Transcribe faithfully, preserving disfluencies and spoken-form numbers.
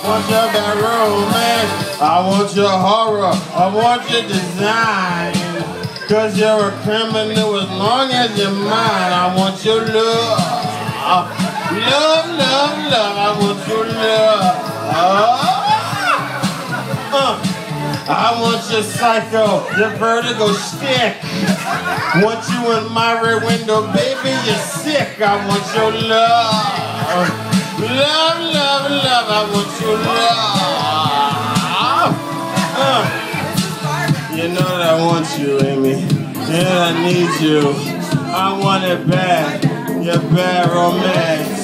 want your bad romance. I want your horror. I want your design. Cause you're a criminal as long as you're mine. I want your love. Love, love, love. I want your love. Uh, I want your psycho, your vertigo stick. Want you in my rear window, baby, you're sick. I want your love. Love, love, love. I want your love. Uh, you know that I want you, Amy. Yeah, I need you. I want it bad. Your bad romance.